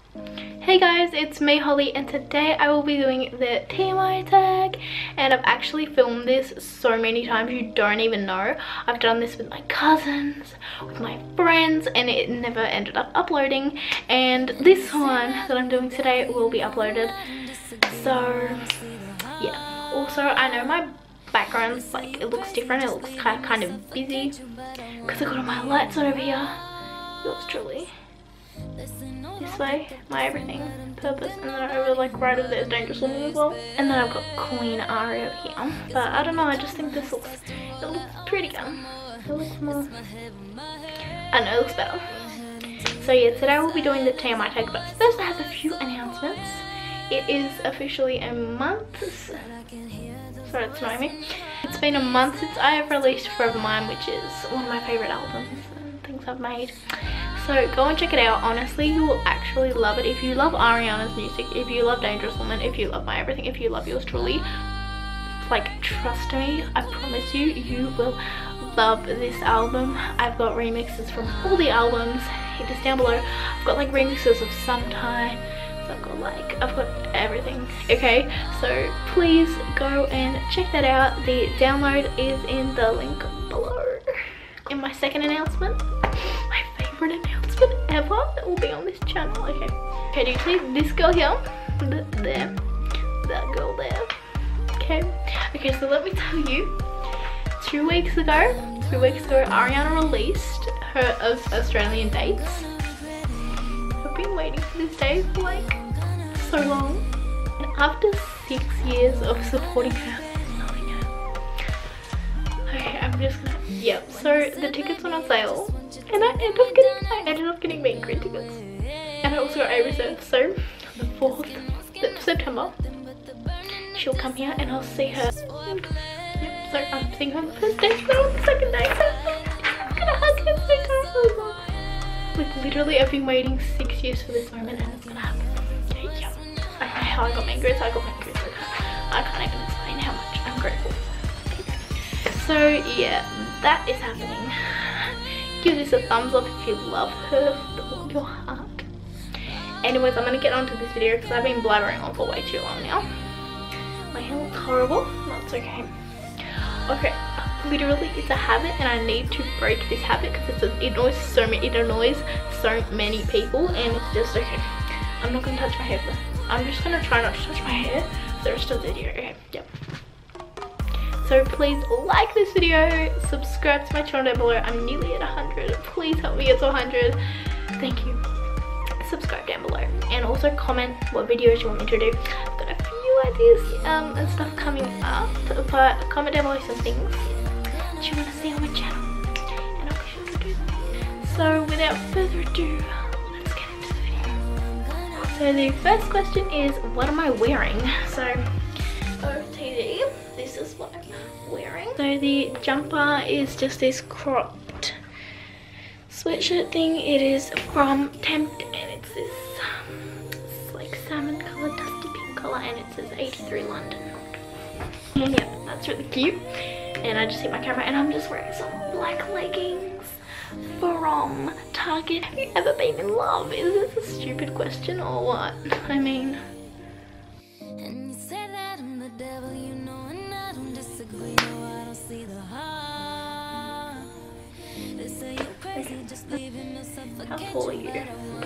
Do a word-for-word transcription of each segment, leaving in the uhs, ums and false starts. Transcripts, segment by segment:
Hey guys, it's me Holly, and today I will be doing the T M I tag, and I've actually filmed this so many times you don't even know. I've done this with my cousins, with my friends, and it never ended up uploading, and this one that I'm doing today will be uploaded. So yeah, also I know my background's like, it looks different, it looks kind of, kind of busy because I got all my lights on over here. Yours truly. This way, my everything, purpose, and then over like right over there is Dangerous Woman as well. And then I've got Queen Aria here. But I don't know, I just think this looks, it looks prettier. It looks more, I know it looks better. So yeah, today we'll be doing the T M I tag, but first I have a few announcements. It is officially a month, sorry it's annoying me. It's been a month since I have released Forever Mine, which is one of my favourite albums and things I've made. So go and check it out. Honestly, you will actually love it. If you love Ariana's music, if you love Dangerous Woman, if you love my everything, if you love yours truly, like trust me, I promise you, you will love this album. I've got remixes from all the albums. It is down below. I've got like remixes of Sometime. So I've got like, I've got everything. Okay, so please go and check that out. The download is in the link below. In my second announcement, my favorite announcement ever that will be on this channel. Okay, okay, do you see this girl here? The, there, that girl there. Okay, okay, so let me tell you, two weeks ago, two weeks ago, Ariana released her Australian dates. I've been waiting for this day for like so long, and after six years of supporting her, loving her. Okay, I'm just gonna, yeah, so the tickets went on sale, and I ended up getting, I ended up getting meet and greet tickets, and I also got a reserve. So the fourth of September, she'll come here, and I'll see her. Yep, so I'm seeing her on the first day, but on the second day, I'm gonna hug her so tight. Like literally, I've been waiting six years for this moment, and it's gonna happen. Okay, yeah. I don't know how I got meet and greets. I got meet and greets. I can't even explain how much I'm grateful. So yeah, that is happening. Give this a thumbs up if you love her with all your heart. Anyways, I'm gonna get onto this video because I've been blabbering on for way too long now. My hair looks horrible. That's okay. Okay, literally it's a habit, and I need to break this habit because it annoys so many. It annoys so many people, and it's just okay. I'm not gonna touch my hair. I'm just gonna try not to touch my hair for the rest of the video. Okay, yep. So please like this video, subscribe to my channel down below. I'm nearly at one hundred. Please help me get to one hundred. Thank you. Subscribe down below, and also comment what videos you want me to do. I've got a few ideas um, and stuff coming up, but comment down below some things that you want to see on my channel, and I'll be sure to do them. So without further ado, let's get into the video. So the first question is, what am I wearing? So O T D, this is what I'm wearing. So the jumper is just this cropped sweatshirt thing. It is from Tempt, and it's this it's like salmon colour, dusty pink colour, and it says eighty-three London. And yeah, that's really cute. And I just hit my camera, and I'm just wearing some black leggings from Target. Have you ever been in love? Is this a stupid question or what? I mean, how tall are you?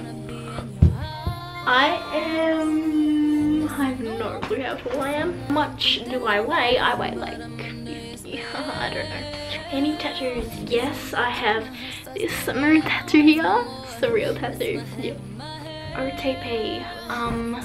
I am, I have no clue how tall I am. How much do I weigh? I weigh like fifty, I don't know. Any tattoos? Yes, I have this moon tattoo here. It's a real tattoo. Yep. O T P, um,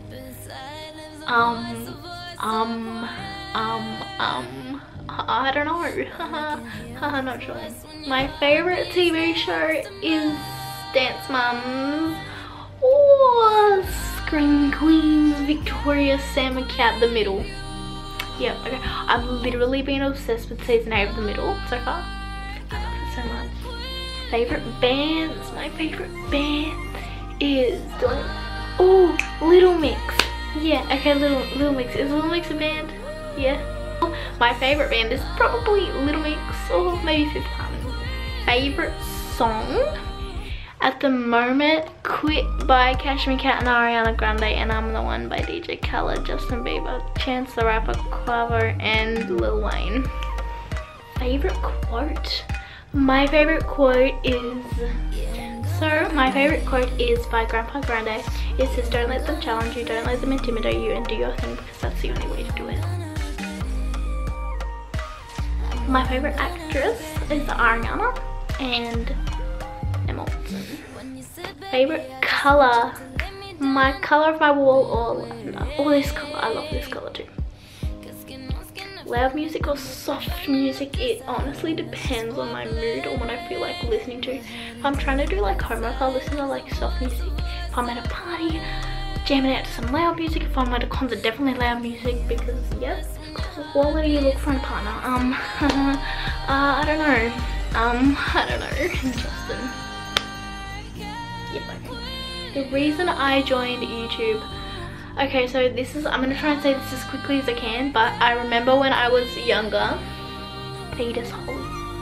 um, um, um, um, I don't know. Haha, not sure. My favorite T V show is Dance Moms or Screaming Queens, Victoria, Sam and Cat, The Middle. Yeah, okay. I've literally been obsessed with season eight of The Middle so far. I love it so much. Favorite bands? My favorite band is doing, oh, Little Mix. Yeah, okay, Little Little Mix. Is Little Mix a band? Yeah. My favorite band is probably Little Mix or maybe Fifth Harmony. Favorite song? At the moment, Quit by Cashmere and Ariana Grande, and I'm the One by D J Khaled, Justin Bieber, Chance the Rapper, Quavo, and Lil Wayne. Favorite quote? My favorite quote is, so my favorite quote is by Grandpa Grande. It says, don't let them challenge you, don't let them intimidate you, and do your thing because that's the only way to do it. My favorite actress is Ariana and Emma Watson. Favorite color? My color of my wall or lavender? Oh, this color, I love this color too. Loud music or soft music? It honestly depends on my mood or what I feel like listening to. If I'm trying to do like homework, I'll listen to like soft music. If I'm at a party, jamming out to some loud music. If I'm at a concert, definitely loud music because yes, quality you look for a partner. Um, uh, I don't know. Um, I don't know. Justin. Yep, okay. The reason I joined YouTube. Okay, so this is, I'm gonna try and say this as quickly as I can, but I remember when I was younger, fetus hole.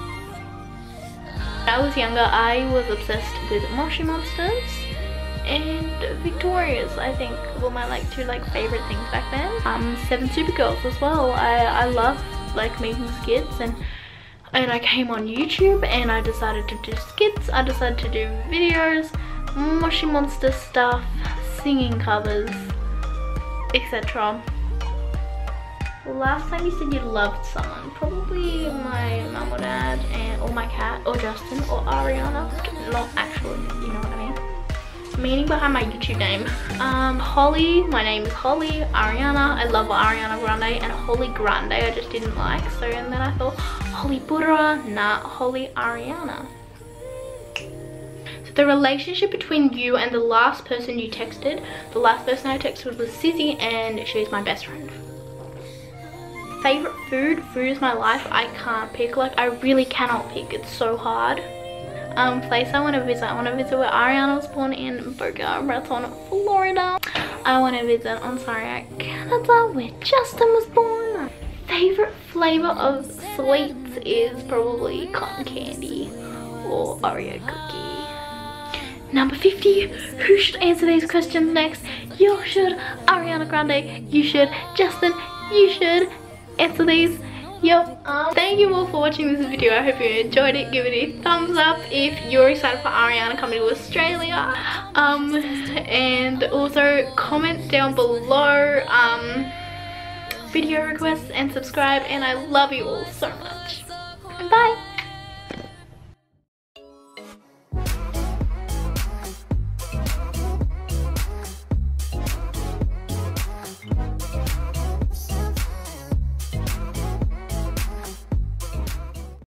When I was younger, I was obsessed with Moshi Monsters and Victorious, I think were my like two like favorite things back then. Um, Seven Supergirls as well. I, I love like making skits, and and I came on YouTube and I decided to do skits, I decided to do videos, Moshi Monster stuff, singing covers, et cetera. Last time you said you loved someone, probably my mum or dad, and or my cat, or Justin, or Ariana. Not actually, you know what I mean. Meaning behind my YouTube name. Um, Holly, my name is Holly. Ariana, I love Ariana Grande, and Holly Grande I just didn't like. So and then I thought Holly Buddha, nah, Holly Ariana. The relationship between you and the last person you texted. The last person I texted was Sissy, and she's my best friend. Favorite food? Food is my life. I can't pick. Like, I really cannot pick. It's so hard. Um, place I want to visit. I want to visit where Ariana was born in Boca Raton, Florida. I want to visit Ontario, Canada, where Justin was born. Favorite flavor of sweets is probably cotton candy or Oreo cookie. Number fifty, who should answer these questions next? You should, Ariana Grande, you should, Justin, you should answer these. Yep. Um, thank you all for watching this video. I hope you enjoyed it. Give it a thumbs up if you're excited for Ariana coming to Australia. Um, and also comment down below um, video requests and subscribe. And I love you all so much. Bye.